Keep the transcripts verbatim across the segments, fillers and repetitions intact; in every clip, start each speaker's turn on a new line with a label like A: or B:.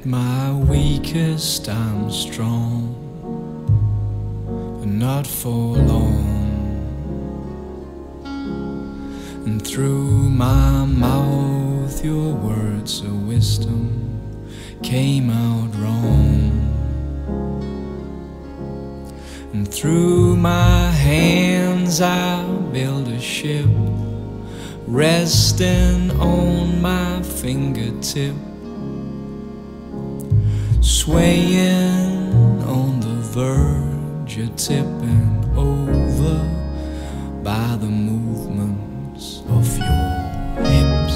A: At my weakest I'm strong, but not for long. And through my mouth your words of wisdom came out wrong. And through my hands I built a ship, resting on my fingertip, swaying on the verge of tipping over by the movements of your hips.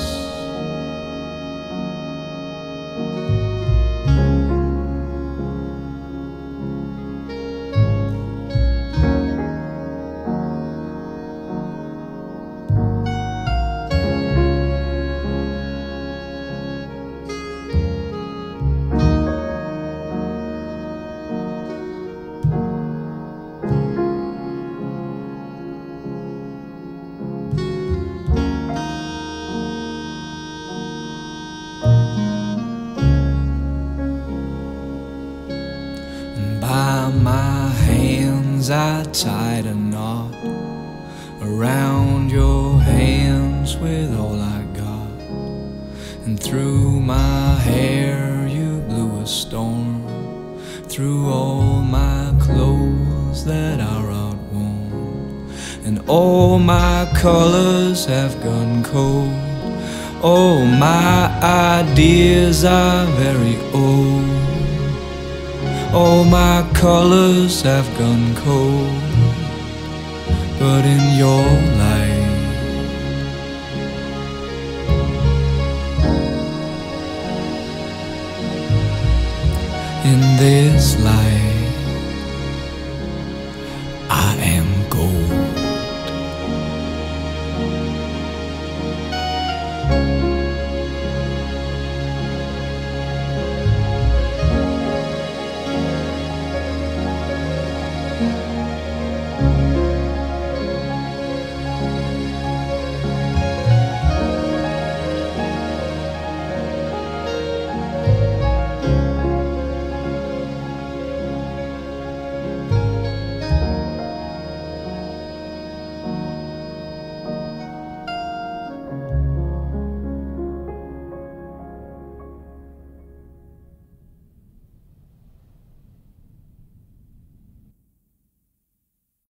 A: By my hands I tied a knot around your hands with all I got, and through my hair you blew a storm, through all my clothes that are outworn, and all my colors have gone cold. All my ideas are very old. All my colors have gone cold, but in your life